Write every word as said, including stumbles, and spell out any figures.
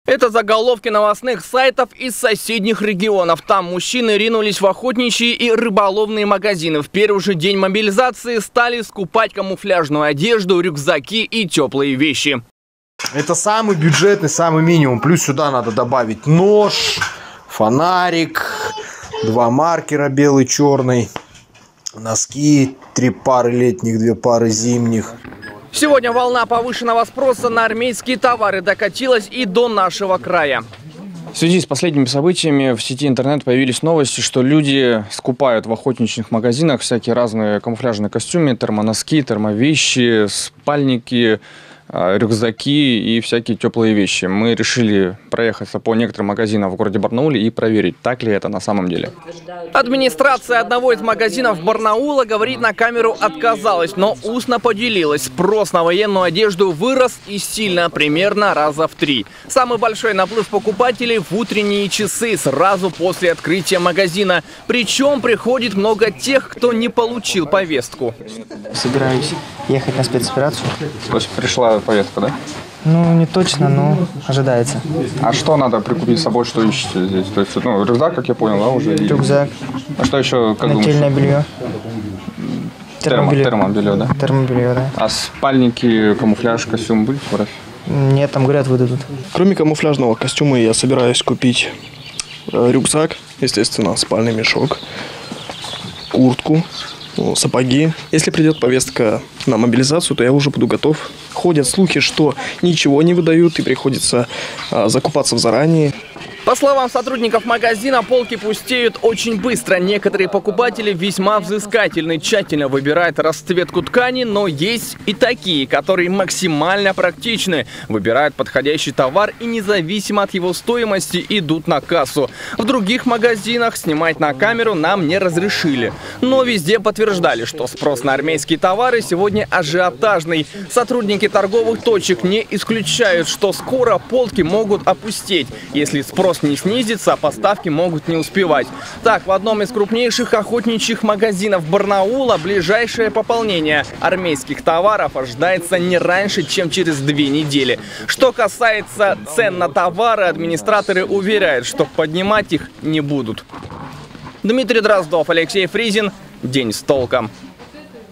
Это заголовки новостных сайтов из соседних регионов. Там мужчины ринулись в охотничьи и рыболовные магазины. В первый же день мобилизации стали скупать камуфляжную одежду, рюкзаки и теплые вещи. Это самый бюджетный, самый минимум. Плюс сюда надо добавить нож, фонарик, два маркера белый, черный, носки, три пары летних, две пары зимних. Сегодня волна повышенного спроса на армейские товары докатилась и до нашего края. В связи с последними событиями в сети интернет появились новости, что люди скупают в охотничьих магазинах всякие разные камуфляжные костюмы, термоноски, термовещи, спальники, рюкзаки и всякие теплые вещи. Мы решили проехаться по некоторым магазинам в городе Барнауле и проверить, так ли это на самом деле. Администрация одного из магазинов Барнаула говорить на камеру отказалась, но устно поделилась. Спрос на военную одежду вырос и сильно, примерно раза в три. Самый большой наплыв покупателей в утренние часы, сразу после открытия магазина. Причем приходит много тех, кто не получил повестку. Собираюсь ехать на спецоперацию. То есть пришла повестка, да? Ну, не точно, но ожидается. А что надо прикупить с собой, что ищете здесь? То есть, ну, рюкзак, как я понял, да, уже? Рюкзак. А что еще, как нательное белье. Термобелье. Термобелье, да? Термобелье, да. А спальники, камуфляж, костюм будете брать? Нет, там, говорят, выдадут. Кроме камуфляжного костюма я собираюсь купить рюкзак, естественно, спальный мешок, куртку, сапоги. Если придет повестка на мобилизацию, то я уже буду готов. Ходят слухи, что ничего не выдают и приходится а, закупаться заранее. По словам сотрудников магазина, полки пустеют очень быстро. Некоторые покупатели весьма взыскательны, тщательно выбирают расцветку ткани, но есть и такие, которые максимально практичны. Выбирают подходящий товар и независимо от его стоимости идут на кассу. В других магазинах снимать на камеру нам не разрешили. Но везде подтверждали, что спрос на армейские товары сегодня ажиотажный. Сотрудники торговых точек не исключают, что скоро полки могут опустеть, если спрос не снизится, а поставки могут не успевать. Так, в одном из крупнейших охотничьих магазинов Барнаула ближайшее пополнение армейских товаров ожидается не раньше, чем через две недели. Что касается цен на товары, администраторы уверяют, что поднимать их не будут. Дмитрий Дроздов, Алексей Фризин. День с толком.